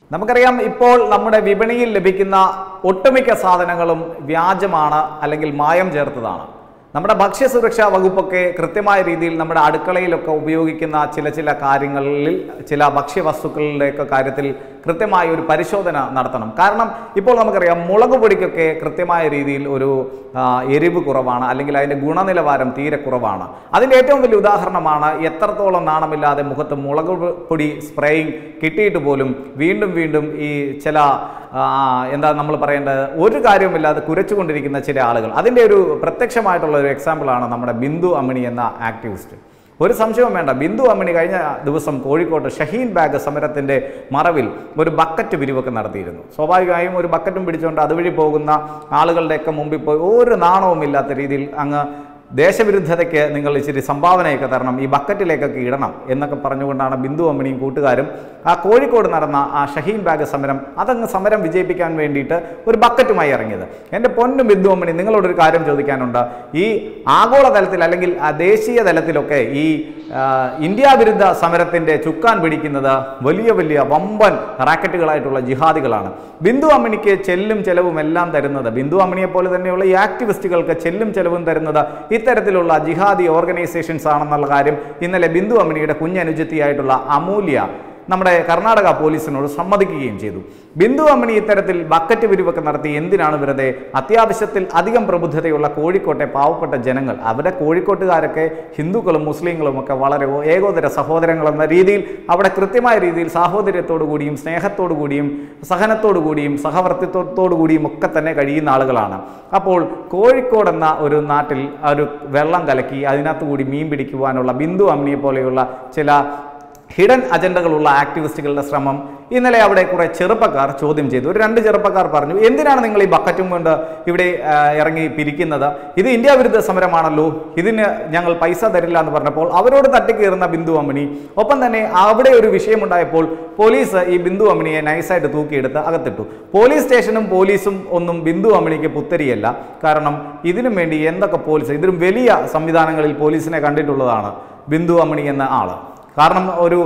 നമുക്കറിയാം ഇപ്പോൾ നമ്മുടെ വിപണിയിൽ ലഭിക്കുന്ന ഒട്ടുമിക്ക സാധനങ്ങളും വ്യാജമാണ് അല്ലെങ്കിൽ മായം ചേർത്തതാണ്. നമ്മുടെ ഭക്ഷ്യസുരക്ഷാ വകുപ്പൊക്കെ കൃത്യമായ രീതിയിൽ നമ്മുടെ അടുക്കളയിലൊക്കെ ഉപയോഗിക്കുന്ന ചില കാര്യങ്ങളിൽ ചില ഭക്ഷ്യവസ്തുക്കളുടെയൊക്കെ കാര്യത്തിൽ കൃത്യമായ ഒരു പരിശോധന നടത്തണം. കാരണം ഇപ്പോൾ നമുക്കറിയാം മുളക് പൊടിക്കൊക്കെ കൃത്യമായ രീതിയിൽ ഒരു എരിവ് കുറവാണ്, അല്ലെങ്കിൽ അതിൻ്റെ ഗുണനിലവാരം തീരെ കുറവാണ്. അതിൻ്റെ ഏറ്റവും വലിയ ഉദാഹരണമാണ് എത്രത്തോളം നാണമില്ലാതെ മുഖത്ത് മുളക് പൊടി സ്പ്രേയിങ് കിട്ടിയിട്ട് പോലും വീണ്ടും ഈ ചില എന്താ നമ്മൾ പറയേണ്ടത് ഒരു കാര്യവുമില്ലാതെ കുരച്ചുകൊണ്ടിരിക്കുന്ന ചില ആളുകൾ. അതിൻ്റെ ഒരു പ്രത്യക്ഷമായിട്ടുള്ള ഒരു എക്സാമ്പിളാണ് നമ്മുടെ ബിന്ദു അമ്മിണി എന്ന ആക്ടിവിസ്റ്റ്. ഒരു സംശയവും വേണ്ട, ബിന്ദു അമ്മിണി കഴിഞ്ഞ ദിവസം കോഴിക്കോട്ട് ഷഹീൻ ബാഗ് സമരത്തിൻ്റെ മറവിൽ ഒരു ബക്കറ്റ് പിരിവൊക്കെ നടത്തിയിരുന്നു. സ്വാഭാവികമായും ഒരു ബക്കറ്റും പിടിച്ചുകൊണ്ട് അതുവഴി പോകുന്ന ആളുകളുടെയൊക്കെ മുമ്പിൽ പോയി ഒരു നാണവുമില്ലാത്ത രീതിയിൽ അങ്ങ് ദേശവിരുദ്ധതയ്ക്ക് നിങ്ങൾ ഇച്ചിരി സംഭാവനയൊക്കെ തരണം, ഈ ബക്കറ്റിലേക്കൊക്കെ ഇടണം എന്നൊക്കെ പറഞ്ഞുകൊണ്ടാണ് ബിന്ദു അമ്മിണിയും കൂട്ടുകാരും ആ കോഴിക്കോട് നടന്ന ആ ഷഹീൻ ബാഗ് സമരം വിജയിപ്പിക്കാൻ വേണ്ടിയിട്ട് ഒരു ബക്കറ്റുമായി ഇറങ്ങിയത്. എൻ്റെ പൊന്നു ബിന്ദു അമ്മിണി, നിങ്ങളോടൊരു കാര്യം ചോദിക്കാനുണ്ട്. ഈ ആഗോളതലത്തിൽ അല്ലെങ്കിൽ ദേശീയ തലത്തിലൊക്കെ ഈ ഇന്ത്യ വിരുദ്ധ സമരത്തിൻ്റെ ചുക്കാൻ പിടിക്കുന്നത് വലിയ വമ്പൻ റാക്കറ്റുകളായിട്ടുള്ള ജിഹാദികളാണ്. ബിന്ദു അമ്മിണിക്ക് ചെല്ലും ചെലവും എല്ലാം തരുന്നത്, ബിന്ദു അമ്മിണിയെ പോലെ തന്നെയുള്ള ഈ ആക്ടിവിസ്റ്റുകൾക്ക് ചെല്ലും ചെലവും തരുന്നത് ഇത്തരത്തിലുള്ള ജിഹാദി ഓർഗനൈസേഷൻസ് ആണെന്നുള്ള കാര്യം ഇന്നലെ ബിന്ദു അമ്മിണിയുടെ കുഞ്ഞനുജത്തിയായിട്ടുള്ള അമൂല്യ നമ്മുടെ കർണാടക പോലീസിനോട് സമ്മതിക്കുകയും ചെയ്തു. ബിന്ദു അമ്മിണി ഇത്തരത്തിൽ ബക്കറ്റ് പിരിവൊക്കെ നടത്തി എന്തിനാണ് വെറുതെ അത്യാവശ്യത്തിൽ അധികം പ്രബുദ്ധതയുള്ള കോഴിക്കോട്ടെ പാവപ്പെട്ട ജനങ്ങൾ, അവിടെ കോഴിക്കോട്ടുകാരൊക്കെ ഹിന്ദുക്കളും മുസ്ലിങ്ങളും ഒക്കെ വളരെ ഏകോദര സഹോദരങ്ങളെന്ന രീതിയിൽ അവിടെ കൃത്യമായ രീതിയിൽ സാഹോദര്യത്തോടു കൂടിയും സ്നേഹത്തോടു കൂടിയും സഹനത്തോടു കൂടിയും സഹവർത്തിത്വത്തോടു കൂടിയും ഒക്കെ തന്നെ കഴിയുന്ന ആളുകളാണ്. അപ്പോൾ കോഴിക്കോട് എന്ന ഒരു നാട്ടിൽ ഒരു വെള്ളം കലക്കി അതിനകത്ത് കൂടി മീൻ പിടിക്കുവാനുള്ള ബിന്ദു അമ്മിണിയെ പോലെയുള്ള ചില ഹിഡൻ അജണ്ടകളുള്ള ആക്ടിവിസ്റ്റുകളുടെ ശ്രമം ഇന്നലെ അവിടെ കുറേ ചെറുപ്പക്കാർ ചോദ്യം ചെയ്തു. ഒരു 2 ചെറുപ്പക്കാർ പറഞ്ഞു, എന്തിനാണ് നിങ്ങൾ ഈ ബക്കറ്റും കൊണ്ട് ഇവിടെ ഇറങ്ങി പിരിക്കുന്നത്? ഇത് ഇന്ത്യ വിരുദ്ധ സമരമാണല്ലോ, ഇതിന് ഞങ്ങൾ പൈസ തരില്ല എന്ന് പറഞ്ഞപ്പോൾ അവരോട് തട്ടിക്കയറുന്ന ബിന്ദു അമ്മിണി, ഒപ്പം തന്നെ അവിടെ ഒരു വിഷയമുണ്ടായപ്പോൾ പോലീസ് ഈ ബിന്ദു അമ്മിണിയെ നൈസായിട്ട് തൂക്കിയെടുത്ത് അകത്തിട്ടു. പോലീസ് സ്റ്റേഷനും പോലീസും ഒന്നും ബിന്ദു അമ്മിണിക്ക് പുത്തരിയല്ല. കാരണം ഇതിനും വേണ്ടി എന്തൊക്കെ പോലീസ്, ഇതിലും വലിയ സംവിധാനങ്ങളിൽ പോലീസിനെ കണ്ടിട്ടുള്ളതാണ് ബിന്ദു അമ്മിണി എന്ന ആള്. കാരണം ഒരു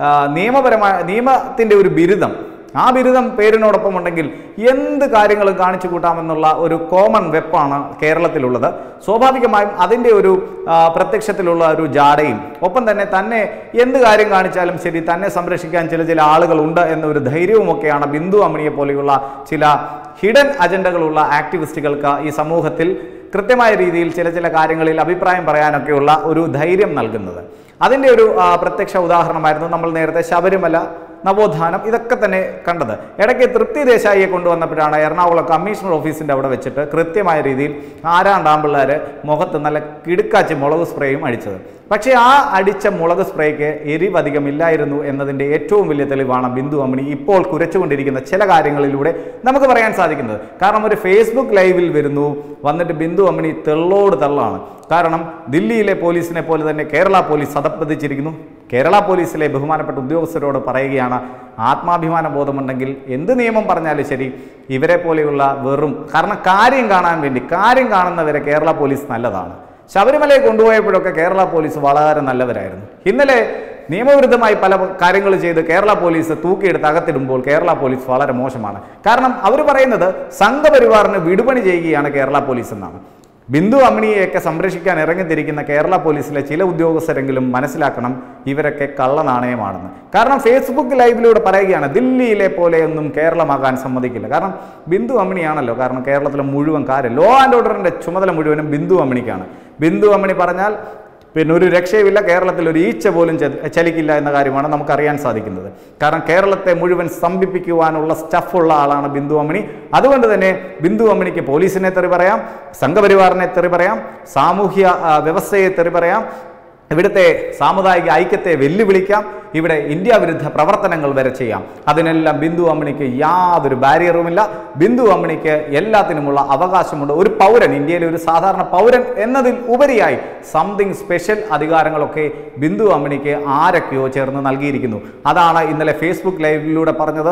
നിയമത്തിൻ്റെ ഒരു ബിരുദം, ആ ബിരുദം പേരിനോടൊപ്പം ഉണ്ടെങ്കിൽ എന്ത് കാര്യങ്ങളും കാണിച്ചു കൂട്ടാമെന്നുള്ള ഒരു കോമൺ വെപ്പാണ് കേരളത്തിലുള്ളത്. സ്വാഭാവികമായും അതിൻ്റെ ഒരു പ്രത്യക്ഷത്തിലുള്ള ഒരു ജാടയും ഒപ്പം തന്നെ എന്ത് കാര്യം കാണിച്ചാലും ശരി തന്നെ സംരക്ഷിക്കാൻ ചില ആളുകളുണ്ട് എന്നൊരു ധൈര്യവുമൊക്കെയാണ് ബിന്ദു അമ്മിണിയെ പോലെയുള്ള ചില ഹിഡൻ അജണ്ടകളുള്ള ആക്ടിവിസ്റ്റുകൾക്ക് ഈ സമൂഹത്തിൽ കൃത്യമായ രീതിയിൽ ചില കാര്യങ്ങളിൽ അഭിപ്രായം പറയാനൊക്കെയുള്ള ഒരു ധൈര്യം നൽകുന്നത്. അതിൻ്റെ ഒരു പ്രത്യക്ഷ ഉദാഹരണമായിരുന്നു നമ്മൾ നേരത്തെ ശബരിമല, നവോത്ഥാനം, ഇതൊക്കെ തന്നെ കണ്ടത്. ഇടയ്ക്ക് തൃപ്തി ദേശായിയെ കൊണ്ടുവന്നപ്പോഴാണ് എറണാകുളം കമ്മീഷണർ ഓഫീസിൻ്റെ അവിടെ വെച്ചിട്ട് കൃത്യമായ രീതിയിൽ ആമ്പിള്ളേർ മുഖത്ത് നല്ല കിടുക്കാച്ച് മുളക് സ്പ്രേയും അടിച്ചത്. പക്ഷേ ആ അടിച്ച മുളക് സ്പ്രേക്ക് എരിവധികമില്ലായിരുന്നു എന്നതിൻ്റെ ഏറ്റവും വലിയ തെളിവാണ് ബിന്ദു അമ്മിണി ഇപ്പോൾ കുരച്ചുകൊണ്ടിരിക്കുന്ന ചില കാര്യങ്ങളിലൂടെ നമുക്ക് പറയാൻ സാധിക്കുന്നത്. കാരണം ഒരു ഫേസ്ബുക്ക് ലൈവിൽ വന്നിട്ട് ബിന്ദു അമ്മിണി തെള്ളോട് തള്ളാണ്. കാരണം ദില്ലിയിലെ പോലീസിനെ പോലെ തന്നെ കേരള പോലീസ് അധപ്പതിച്ചിരിക്കുന്നു. കേരള പോലീസിലെ ബഹുമാനപ്പെട്ട ഉദ്യോഗസ്ഥരോട് പറയുകയാണ്, ആത്മാഭിമാന ബോധമുണ്ടെങ്കിൽ എന്ത് നിയമം പറഞ്ഞാലും ശരി ഇവരെ പോലെയുള്ള കാരണം കാര്യം കാണാൻ വേണ്ടി കാര്യം കാണുന്നവരെ കേരള പോലീസ് നല്ലതാണ്. ശബരിമലയെ കൊണ്ടുപോയപ്പോഴൊക്കെ കേരള പോലീസ് വളരെ നല്ലവരായിരുന്നു. ഇന്നലെ നിയമവിരുദ്ധമായി പല കാര്യങ്ങൾ ചെയ്ത് കേരള പോലീസ് തൂക്കിയെടുത്ത് അകത്തിടുമ്പോൾ കേരള പോലീസ് വളരെ മോശമാണ്. കാരണം അവർ പറയുന്നത് സംഘപരിവാറിന് വിടുപണി ചെയ്യുകയാണ് കേരള പോലീസ് എന്നാണ്. ബിന്ദു അമ്മിണിയെയൊക്കെ സംരക്ഷിക്കാൻ ഇറങ്ങിത്തിരിക്കുന്ന കേരള പോലീസിലെ ചില ഉദ്യോഗസ്ഥരെങ്കിലും മനസ്സിലാക്കണം, ഇവരൊക്കെ കള്ളനാണയമാണെന്ന്. കാരണം ഫേസ്ബുക്ക് ലൈവിലൂടെ പറയുകയാണ്, ദില്ലിയിലെ പോലെയൊന്നും കേരളമാകാൻ സമ്മതിക്കില്ല. കാരണം ബിന്ദു അമ്മിണിയാണല്ലോ, കാരണം കേരളത്തിലെ മുഴുവൻ ലോ ആൻഡ് ഓർഡറിൻ്റെ ചുമതല മുഴുവനും ബിന്ദു അമ്മിണിക്കാണ്. ബിന്ദു അമ്മിണി പറഞ്ഞാൽ പിന്നെ ഒരു രക്ഷയുമില്ല, കേരളത്തിൽ ഒരു ഈച്ച പോലും ചലിക്കില്ല എന്ന കാര്യമാണ് നമുക്കറിയാൻ സാധിക്കുന്നത്. കാരണം കേരളത്തെ മുഴുവൻ സ്തംഭിപ്പിക്കുവാനുള്ള സ്റ്റഫുള്ള ആളാണ് ബിന്ദു അമ്മിണി. അതുകൊണ്ട് തന്നെ ബിന്ദു അമ്മിണിക്ക് പോലീസിനെ തെറി പറയാം, സംഘപരിവാറിനെ തെറി പറയാം, സാമൂഹ്യ വ്യവസ്ഥയെ തെറി പറയാം, ഇവിടുത്തെ സാമുദായിക ഐക്യത്തെ വെല്ലുവിളിക്കാം, ഇവിടെ ഇന്ത്യ വിരുദ്ധ പ്രവർത്തനങ്ങൾ വരെ ചെയ്യാം. അതിനെല്ലാം ബിന്ദു അമ്മിണിക്ക് യാതൊരു ബാരിയറുമില്ല. ബിന്ദു അമ്മിണിക്ക് എല്ലാത്തിനുമുള്ള അവകാശമുണ്ട്. ഒരു പൗരൻ, ഇന്ത്യയിലെ ഒരു സാധാരണ പൗരൻ എന്നതിൽ ഉപരിയായി സംതിങ് സ്പെഷ്യൽ അധികാരങ്ങളൊക്കെ ബിന്ദു അമ്മിണിക്ക് ആരൊക്കെയോ ചേർന്ന് നൽകിയിരിക്കുന്നു. അതാണ് ഇന്നലെ ഫേസ്ബുക്ക് ലൈവിലൂടെ പറഞ്ഞത്.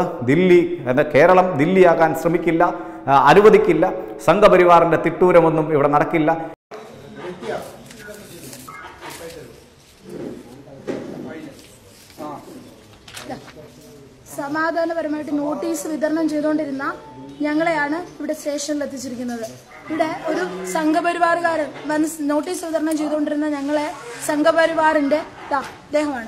കേരളം ദില്ലിയാകാൻ ശ്രമിക്കില്ല, അനുവദിക്കില്ല, സംഘപരിവാറിൻ്റെ തിട്ടൂരമൊന്നും ഇവിടെ നടക്കില്ല. സമാധാനപരമായിട്ട് നോട്ടീസ് വിതരണം ചെയ്തുകൊണ്ടിരുന്ന ഞങ്ങളെയാണ് ഇവിടെ സ്റ്റേഷനിൽ എത്തിച്ചിരിക്കുന്നത്. ഇവിടെ ഒരു സംഘപരിവാറുകാരൻ വന്ന് നോട്ടീസ് വിതരണം ചെയ്തുകൊണ്ടിരുന്ന ഞങ്ങളെ സംഘപരിവാറിന്റെ അദ്ദേഹമാണ്.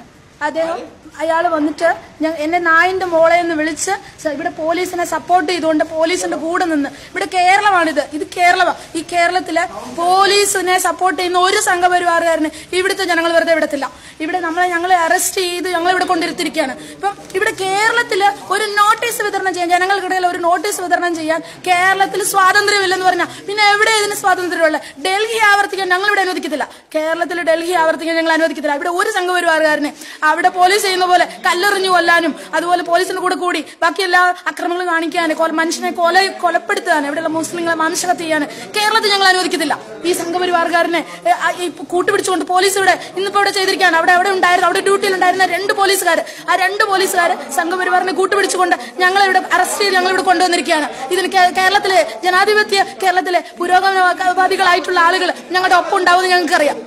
അയാൾ വന്നിട്ട് എന്നെ നായിന്റെ മോളെ എന്ന് വിളിച്ച് ഇവിടെ പോലീസിനെ സപ്പോർട്ട് ചെയ്തുകൊണ്ട് പോലീസിന്റെ കൂടെ നിന്ന്, ഇവിടെ കേരളമാണിത്, ഇത് കേരളമാണ്. ഈ കേരളത്തിലെ പോലീസിനെ സപ്പോർട്ട് ചെയ്യുന്ന ഒരു സംഘപരിവാറുകാരന് ഇവിടുത്തെ ജനങ്ങൾ വെറുതെ വിടത്തില്ല. ഇവിടെ ഞങ്ങളെ അറസ്റ്റ് ചെയ്ത് ഞങ്ങളിവിടെ കൊണ്ടിരുത്തിരിക്കുകയാണ്. ഇപ്പം ഇവിടെ കേരളത്തില് ഒരു നോട്ടീസ് വിതരണം ചെയ്യാൻ, ജനങ്ങൾക്കിടയിൽ ഒരു നോട്ടീസ് വിതരണം ചെയ്യാൻ കേരളത്തിൽ സ്വാതന്ത്ര്യമില്ലെന്ന് പറഞ്ഞാൽ പിന്നെ എവിടെ ഇതിന് സ്വാതന്ത്ര്യമുള്ള? ഡൽഹി ആവർത്തിക്കാൻ ഞങ്ങൾ ഇവിടെ അനുവദിക്കത്തില്ല. കേരളത്തിൽ ഡൽഹി ആവർത്തിക്കാൻ ഞങ്ങൾ അനുവദിക്കത്തില്ല. ഇവിടെ ഒരു സംഘപരിവാറുകാരനെ അവിടെ പോലീസ് ചെയ്യുന്ന പോലെ കല്ലെറിഞ്ഞു കൊല്ലാനും അതുപോലെ പോലീസിന്റെ കൂടെ കൂടി ബാക്കി എല്ലാ അക്രമങ്ങളും കാണിക്കാനും മനുഷ്യനെ കൊലപ്പെടുത്താനും ഇവിടെയുള്ള മുസ്ലിങ്ങളെ മാംസഹത്യ ചെയ്യാനും കേരളത്തിൽ ഞങ്ങൾ അനുവദിക്കത്തില്ല. ഈ സംഘപരിവാറുകാരനെ കൂട്ടുപിടിച്ചുകൊണ്ട് പോലീസ് ഇവിടെ ഇന്നിപ്പോ ഇവിടെ ചെയ്തിരിക്കുകയാണ്. അവിടെ ഉണ്ടായിരുന്നു, അവിടെ ഡ്യൂട്ടിയിലുണ്ടായിരുന്ന 2 പോലീസുകാർ, ആ 2 പോലീസുകാർ സംഘപരിവാറിനെ കൂട്ടുപിടിച്ചുകൊണ്ട് ഞങ്ങളിവിടെ അറസ്റ്റ് ചെയ്ത് ഞങ്ങളിവിടെ കൊണ്ടുവന്നിരിക്കുകയാണ്. ഇതിന് കേരളത്തിലെ ജനാധിപത്യ കേരളത്തിലെ പുരോഗമനവാദികളായിട്ടുള്ള ആളുകൾ ഞങ്ങളുടെ ഒപ്പം ഉണ്ടാവുമെന്ന് ഞങ്ങൾക്കറിയാം.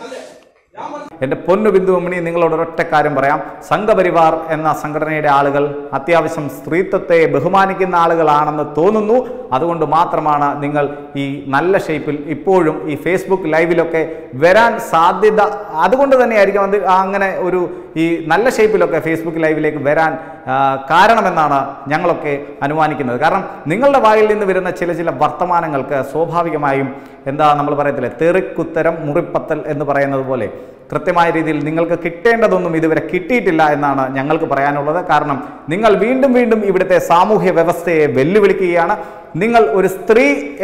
എൻ്റെ പൊന്നു ബിന്ദു അമ്മിണി, നിങ്ങളോട് ഒരൊറ്റ കാര്യം പറയാം. സംഘപരിവാർ എന്ന സംഘടനയുടെ ആളുകൾ അത്യാവശ്യം സ്ത്രീത്വത്തെ ബഹുമാനിക്കുന്ന ആളുകളാണെന്ന് തോന്നുന്നു. അതുകൊണ്ട് മാത്രമാണ് നിങ്ങൾ ഈ നല്ല ഷേപ്പിൽ ഇപ്പോഴും ഈ ഫേസ്ബുക്ക് ലൈവിലൊക്കെ വരാൻ സാധ്യത. അതുകൊണ്ട് തന്നെയായിരിക്കും അത് അങ്ങനെ ഒരു ഈ നല്ല ഷേപ്പിലൊക്കെ ഫേസ്ബുക്ക് ലൈവിലേക്ക് വരാൻ കാരണമെന്നാണ് ഞങ്ങളൊക്കെ അനുമാനിക്കുന്നത്. കാരണം നിങ്ങളുടെ വായിൽ നിന്ന് വരുന്ന ചില വർത്തമാനങ്ങൾക്ക് സ്വാഭാവികമായും നമ്മൾ പറയത്തില്ലേ, തെറിക്കുത്തരം മുറിപ്പത്തൽ എന്ന് പറയുന്നത് പോലെ കൃത്യമായ രീതിയിൽ നിങ്ങൾക്ക് കിട്ടേണ്ടതൊന്നും ഇതുവരെ കിട്ടിയിട്ടില്ല എന്നാണ് ഞങ്ങൾക്ക് പറയാനുള്ളത്. കാരണം നിങ്ങൾ വീണ്ടും ഇവിടുത്തെ സാമൂഹ്യ വ്യവസ്ഥയെ വെല്ലുവിളിക്കുകയാണ്. നിങ്ങൾ ഒരു സ്ത്രീ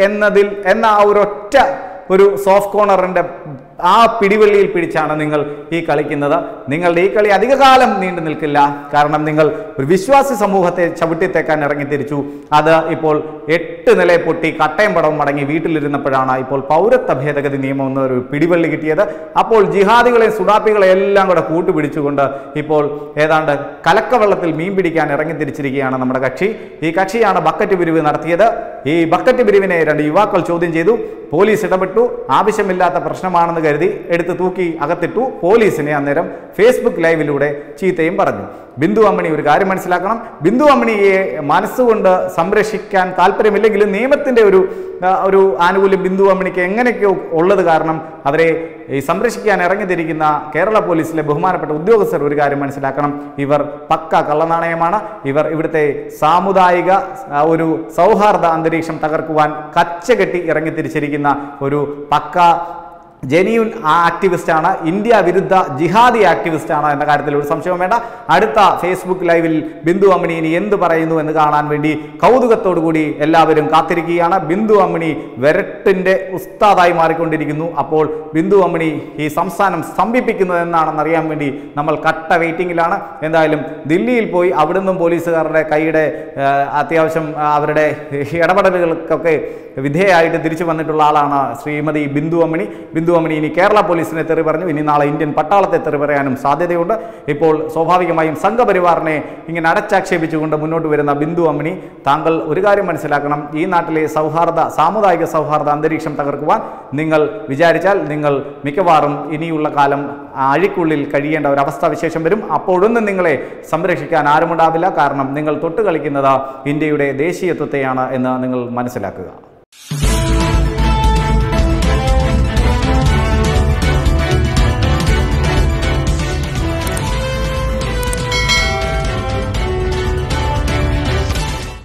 എന്ന ആ ഒരൊറ്റ സോഫ്റ്റ് കോർണറിന്റെ ആ പിടിവള്ളിയിൽ പിടിച്ചാണ് നിങ്ങൾ ഈ കളിക്കുന്നത്. നിങ്ങളുടെ ഈ കളി അധികകാലം നീണ്ടു നിൽക്കില്ല. കാരണം നിങ്ങൾ ഒരു വിശ്വാസി സമൂഹത്തെ ചവിട്ടിത്തേക്കാൻ ഇറങ്ങിത്തിരിച്ചു. അത് ഇപ്പോൾ 8 നില പൊട്ടി കട്ടയം പടവും മടങ്ങി വീട്ടിലിരുന്നപ്പോഴാണ് ഇപ്പോൾ പൗരത്വ ഭേദഗതി നിയമം എന്നൊരു പിടിവള്ളി കിട്ടിയത്. അപ്പോൾ ജിഹാദികളെ സുഡാപ്പികളെ എല്ലാം കൂടെ കൂട്ടുപിടിച്ചുകൊണ്ട് ഇപ്പോൾ ഏതാണ്ട് കലക്കവെള്ളത്തിൽ മീൻ പിടിക്കാൻ ഇറങ്ങിത്തിരിച്ചിരിക്കുകയാണ് നമ്മുടെ കക്ഷി. ഈ കക്ഷിയാണ് ബക്കറ്റ് പിരിവ് നടത്തിയത്. ഈ ബക്കറ്റ് പിരിവിനെ 2 യുവാക്കൾ ചോദ്യം ചെയ്തു. പോലീസ് ഇടപെട്ടു. ആവശ്യമില്ലാത്ത പ്രശ്നമാണെന്ന് കരുതി എടുത്ത് തൂക്കി അകത്തിട്ടു. പോലീസിനെ അന്നേരം ഫേസ്ബുക്ക് ലൈവിലൂടെ ചീത്തയും പറഞ്ഞു. ബിന്ദു അമ്മിണി ഒരു കാര്യം മനസ്സിലാക്കണം. ബിന്ദു അമ്മിണിയെ മനസ്സുകൊണ്ട് സംരക്ഷിക്കാൻ താല്പര്യമില്ലെങ്കിലും നിയമത്തിന്റെ ഒരു ആനുകൂല്യം ബിന്ദു അമ്മിണിക്ക് എങ്ങനെയൊക്കെയോ ഉള്ളത് കാരണം അവരെ ഈ സംരക്ഷിക്കാൻ ഇറങ്ങിത്തിരിക്കുന്ന കേരള പോലീസിലെ ബഹുമാനപ്പെട്ട ഉദ്യോഗസ്ഥർ ഒരു കാര്യം മനസ്സിലാക്കണം. ഇവർ പക്ക കള്ളനാണയമാണ്. ഇവർ ഇവിടുത്തെ സാമുദായിക ഒരു സൗഹാർദ്ദ അന്തരീക്ഷം തകർക്കുവാൻ കച്ചകെട്ടി ഇറങ്ങിത്തിരിച്ചിരിക്കുന്ന ഒരു പക്ക ജെന്യൂൻ ആക്ടിവിസ്റ്റാണ്. ഇന്ത്യ വിരുദ്ധ ജിഹാദി ആക്ടിവിസ്റ്റാണ് എന്ന കാര്യത്തിൽ ഒരു സംശയവും വേണ്ട. അടുത്ത ഫേസ്ബുക്ക് ലൈവിൽ ബിന്ദു അമ്മിണി ഇനി എന്ത് പറയുന്നു എന്ന് കാണാൻ വേണ്ടി കൗതുകത്തോടു കൂടി എല്ലാവരും കാത്തിരിക്കുകയാണ്. ബിന്ദു അമ്മിണി വെരട്ടിന്റെ ഉസ്താദായി മാറിക്കൊണ്ടിരിക്കുന്നു. അപ്പോൾ ബിന്ദു അമ്മിണി ഈ സംസ്ഥാനം സ്തംഭിപ്പിക്കുന്നത് എന്നാണെന്ന് അറിയാൻ വേണ്ടി നമ്മൾ കട്ട വെയിറ്റിംഗിലാണ്. എന്തായാലും ദില്ലിയിൽ പോയി അവിടുന്നും പോലീസുകാരുടെ കൈയുടെ അത്യാവശ്യം അവരുടെ ഇടപെടലുകൾക്കൊക്കെ വിധേയമായിട്ട് തിരിച്ചു വന്നിട്ടുള്ള ആളാണ് ശ്രീമതി ബിന്ദു അമ്മിണി. ബിന്ദു അമ്മിണി ഇനി കേരള പോലീസിനെ തെറി പറഞ്ഞു. ഇനി നാളെ ഇന്ത്യൻ പട്ടാളത്തെ തെറി പറയാനും സാധ്യതയുണ്ട്. ഇപ്പോൾ സ്വാഭാവികമായും സംഘപരിവാറിനെ ഇങ്ങനെ അടച്ചാക്ഷേപിച്ചുകൊണ്ട് മുന്നോട്ട് വരുന്ന ബിന്ദു അമ്മിണി, താങ്കൾ ഒരു കാര്യം മനസ്സിലാക്കണം. ഈ നാട്ടിലെ സാമുദായിക സൗഹാർദ്ദ അന്തരീക്ഷം തകർക്കുവാൻ നിങ്ങൾ വിചാരിച്ചാൽ നിങ്ങൾ മിക്കവാറും ഇനിയുള്ള കാലം അഴിക്കുള്ളിൽ കഴിയേണ്ട ഒരു അവസ്ഥാവിശേഷം വരും. അപ്പോഴൊന്നും നിങ്ങളെ സംരക്ഷിക്കാൻ ആരുമുണ്ടാവില്ല. കാരണം നിങ്ങൾ തൊട്ട് കളിക്കുന്നത് ഇന്ത്യയുടെ ദേശീയത്വത്തെയാണ് എന്ന് നിങ്ങൾ മനസ്സിലാക്കുക.